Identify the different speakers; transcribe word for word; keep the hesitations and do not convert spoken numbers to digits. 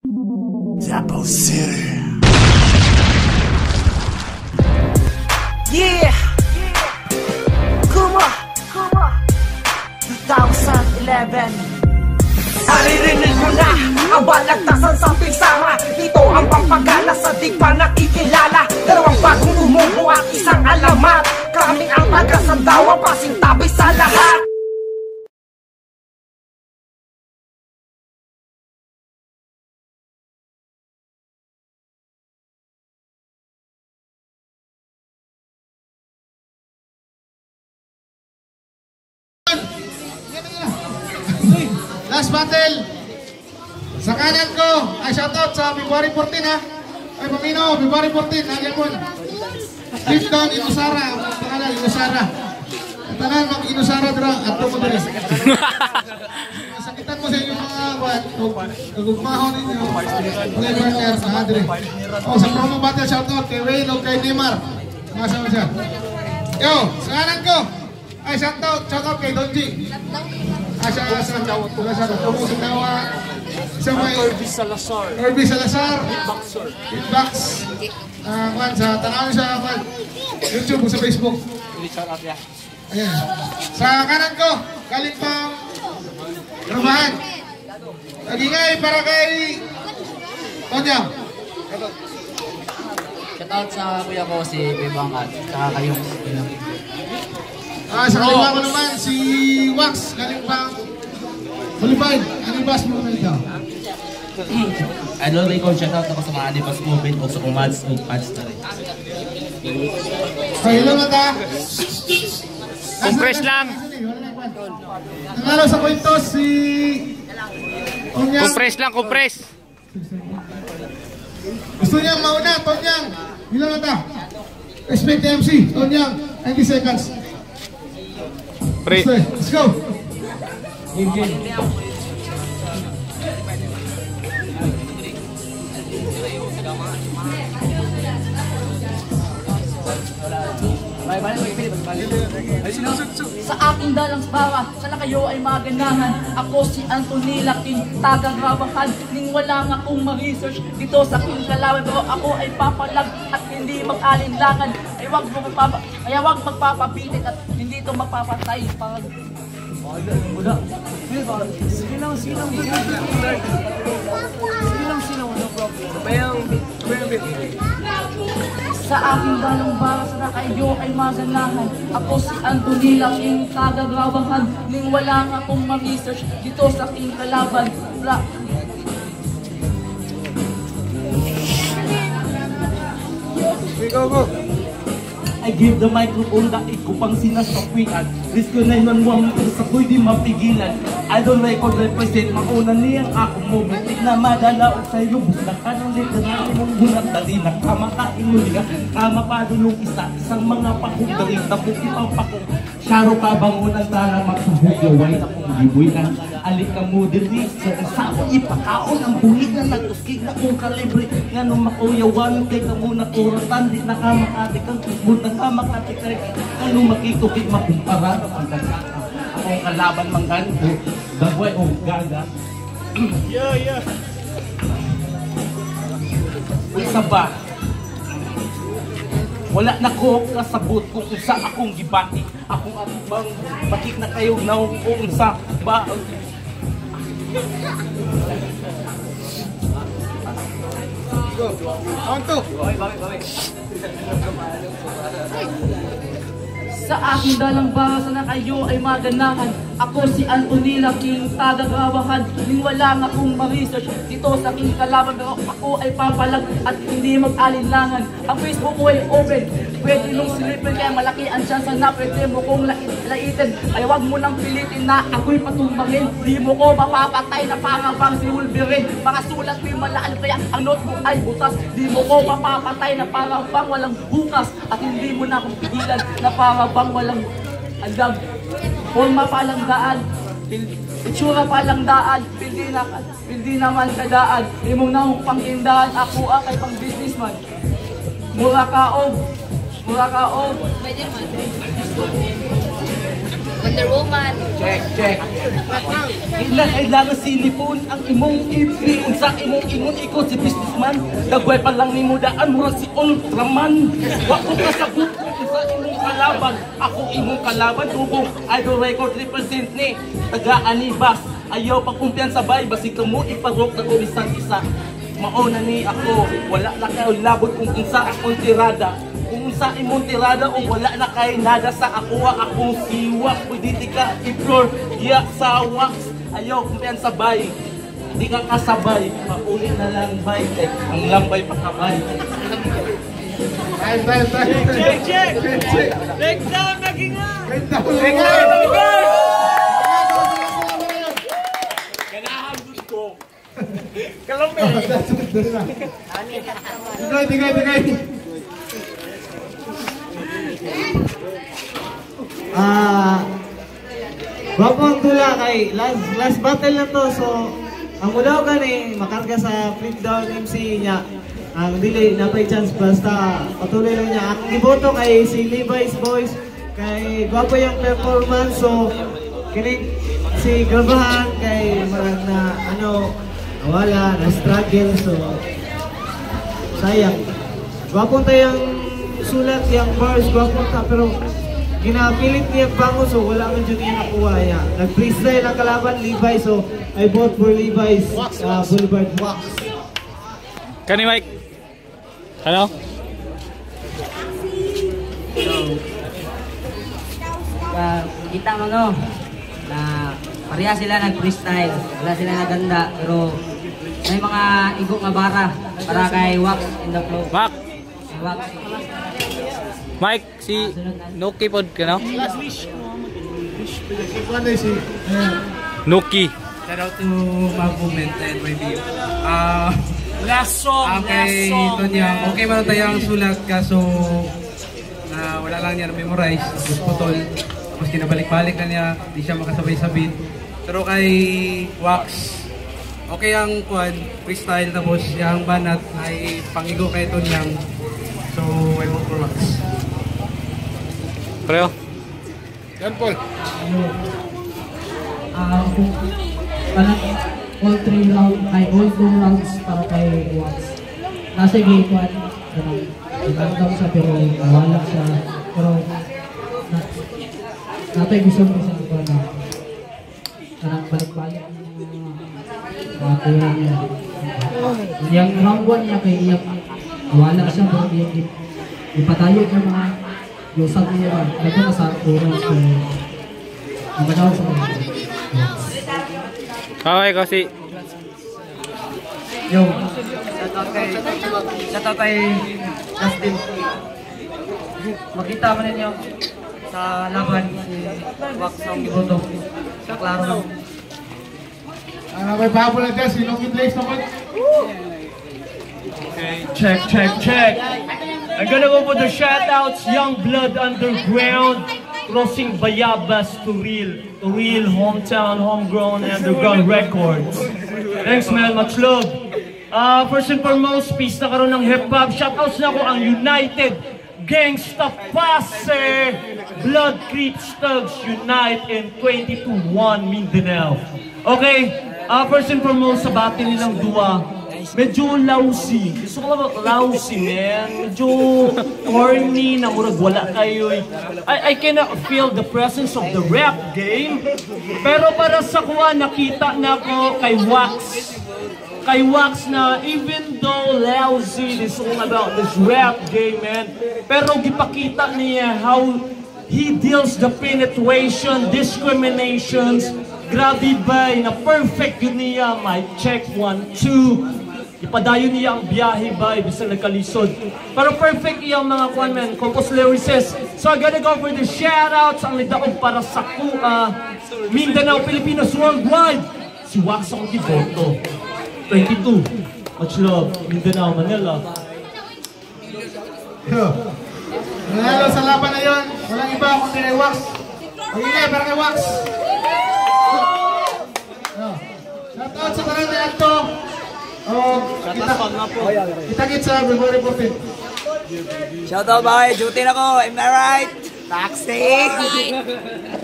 Speaker 1: Davao City.
Speaker 2: Yeah! Kuma! Kuma! twenty eleven. Naririnig mo na ang balagtasan sa pinsama. Ito ang pampagana sa di pa nakikilala. Dalawang bagong tumubo at isang alamat. Kami ang taga-sandawa, pasintabi sa lahat.
Speaker 3: Last battle. Sa kanan ko, ay shoutout sa February fourteen ha. Ay pamino, February fourteen, nagyan mo. Flipdown, Inusara, ang pangalan, Inusara. Tanan, mag-Inusara dira, ato mo dira. Sakitan mo sa inyong mga wat, kagugmahon ninyo. Play partners, ha, dira. O, sa promo battle, shoutout kay Wayne o kay Neymar. Mga sama siya. Yo, sa kanan ko, ay shoutout, shoutout kay Donji. Asa sa Tawat ko sa Tawat sa Tawat sa may Irby Salazar Irby Salazar Hitboxer Hitbox ah kan sa tanaw sa kan YouTube sa Facebook Richard Apia. Ayan sa kanan ko galing pang Romahan nagingay para kay Tonyang.
Speaker 4: Shout out sa kuya ko si Bebangkat saka kayong
Speaker 3: Ah, sa kaliwa ko naman, si Wax, galing pang Malibay, Anibas mo naman ito.
Speaker 4: Idol ko, shout out ako sa mga Anibas movement o sa kumads o pads na rin.
Speaker 3: So, hello nga ta.
Speaker 1: Compress lang.
Speaker 3: Nanalo sa kwento si Tonyang.
Speaker 1: Compress lang, compress.
Speaker 3: Gusto niyang mauna, Tonyang. Hello nga ta. Expect M C, Tonyang, ninety seconds.
Speaker 1: Pre.
Speaker 3: Let's go.
Speaker 4: Game, game.
Speaker 5: Sa aking dalang bara, sana kayo ay maganahan. Ako si Anthony Lakin, taga-grabahan. Ning wala nga akong ma-research dito sa aking kalawan. Pero ako ay papalag at hindi mag-alinlangan. Ay wag mo magpapa, kaya wag magpapabitin at hindi ito magpapatay. Para wala. Silang, silang, silang, silang, no problem. Sabayang, sabayang, sa aking dalang bara, sana kayo ay maganahan. Ako si Anthony Laking, taga-grabahan. Ning wala nga akong ma-research dito sa aking kalaban. Wala.
Speaker 3: Go, go.
Speaker 6: I give the microphone da ko pang sinasakwian. Risk ko na yun mo sa ko'y di mapigilan. Idol record represent mauna niyang ako mo. Batik na madala o sa'yo. Busla ka ng literary mong bulat. Dali na kamakain mo liga. Kama pa dulong isa. Isang mga pakong daring. Tapos ipang pakong. Syaro ka bangunan sana magsuhugaway. Tapos giboy na. Alik ka mo diri. Sa isang ipakaon ang buhig na nagtuskig na kong kalibre. Nga nung makuyawan kay ka muna kuratan. Di na kamakati kang kisbutan. Kamakatikay. Ano makikukit makumpara. Akong kalaban mang ganito. Dagway o gaga.
Speaker 1: Yeah, yeah.
Speaker 6: Isa ba? Wala na ko kasabot kung sa akong gibati. Akong atubang bakit na kayo na kung sa ba?
Speaker 3: Go. On to.
Speaker 5: Sa aking dalang bara, sana kayo ay maganahan. Ako si Anthony Laking, taga-grabahan. Ning wala nga akong ma-research dito sa aking kalaban. Pero ako ay papalag at hindi mag-alinlangan. Ang Facebook ko ay open. Pwede nung silipin kaya malaki ang chance na pwede mo kong laitin. Ay wag mo nang pilitin na ako'y patumbangin. Di mo ko mapapatay na parang bang si Wolverine. Mga sulat may malaan kaya ang notebook ay butas. Di mo ko mapapatay na parang bang walang bukas. At hindi mo na akong pigilan na parang bang walang andam. Forma pa lang daan, itsura pa lang daan, hindi, na, hindi naman kadaan. Imong naong pangkindahan, ako ang kay pang businessman. Mura kaog, mura kaog.
Speaker 7: Wonder Woman.
Speaker 6: Check, check. Kailangan silipon ang imong ibig. Unsa imong ingon ikaw si businessman. Dagway pa lang ni mo daan mo si Ultraman. Wa ko kasabot unsa imong kalaban. Ako imong kalaban tubong idol record represent ni taga-Anibas. Ayaw pagkumpiyan sabay basig kamo iparok na ko isang isa. Mauna ni ako, wala na kayo labot kung unsa akong tirada. Kung unsa imong tirada o wala na kay nada sa ako akong siwa. Pwede di ka i-floor, diya sa wax. Ayaw kumpiyan sabay, di ka kasabay. Paulit na lang bay, eh, ang lambay pakabay.
Speaker 3: Time, time, time.
Speaker 1: Check, check!
Speaker 3: Check.
Speaker 1: Leg down, naging nga!
Speaker 3: Leg down.
Speaker 1: Leg down, naging nga! Kalami!
Speaker 3: Tigay, tigay, tigay.
Speaker 8: Ah, Wapo ang tula kay last last battle na to, so ang mulaw gani makarga sa Flipdown M C niya. Ang dili na pay chance basta patuloy lang niya. Ang giboto kay si Levi's Boys kay gwapo yung performance, so kini si Grabahan kay marag na ano wala na struggle, so sayang. Gwapo tayong sulat yung verse, gwapo ta pero ginapilit niya bango, so wala man dyan niya nakuha niya. Nag-freestyle ang kalaban, Levi's, so I vote for Levi's uh, Boulevard Wax.
Speaker 1: Kani Mike? Ano?
Speaker 9: Uh, kita mo no, na pareha sila nag-freestyle, wala sila naganda, pero may mga igo nga bara para kay Wax in the flow.
Speaker 1: Mac!
Speaker 9: Wax.
Speaker 1: Mike, si Noki pod ka no? Noki.
Speaker 10: Shout out to Mag Movement and Review. Ah,
Speaker 1: Last song,
Speaker 10: okay, Tonyang, okay man tayo ang sulat kaso na wala lang niya na-memorize, tapos putol. Tapos kinabalik-balik na niya, di siya makasabay sa beat. Pero kay Wax, okay ang kwan, freestyle, tapos yung banat ay pangigo kay Tonyang. So, I vote for Wax.
Speaker 1: Preo.
Speaker 3: Yan, Paul.
Speaker 5: Ah, kung parang all three round, ay all two rounds para kay Wax. Nasa game one, parang nagandang siya pero nawala siya. Pero na, natay gusto ko siya ko na parang balik-balik mga tulad niya. Yung round one niya kay Iyak, nawala siya pero yung ipatayo niya mga yusag niya. Nagpo na sa oras ko namanaw sa mga.
Speaker 1: Okay, kasi
Speaker 8: Yo, shoutout kay, shoutout kay Justin. Makita mo ninyo sa laban si Wax ng Giboto. Sa klaro lang.
Speaker 3: Ano may pahabol na dyan? Sinong i-place naman?
Speaker 11: Okay, check, check, check. I'm gonna go for the shoutouts. Young Blood Underground, Crossing Bayabas to Real, to Real Hometown, Homegrown Underground Records. Thanks man, much love. Uh, first and foremost, peace na karoon ng hip-hop. Shoutouts na ko ang United Gangsta Pase, Blood Creeps Thugs Unite in twenty-two one Mindanao. Okay, uh, first and foremost sa battle nilang dua, medyo lousy. Gusto ko lang lousy, man. Medyo corny na murag wala kayo. I, I cannot feel the presence of the rap game. Pero para sa kuha, nakita na ko kay Wax. Kay Wax na even though lousy, this all about this rap game, man. Pero gipakita niya how he deals the penetration, discriminations. Grabe ba, na perfect yun niya. Mic check, one, two. Ipadayo niya ang biyahe ba, bisa nagkalisod. Pero perfect iyang mga kwan, man, compose lyricist. So I gotta go for the shoutouts, ang lidaog para sa uh, Mindanao, Pilipinas, worldwide. Si Wax ang Giboto. twenty-two. Much love, Mindanao, Manila.
Speaker 3: Yo. Nanalo sa laban na yun. Walang iba kundi kay Wax. Pag-ingay para kay Wax. Shoutout sa kanan na ito. Oh, kita, kita-kit sa February fourteenth.
Speaker 2: Shoutout ba kayo? Duty na ko. Am I right? Taxi!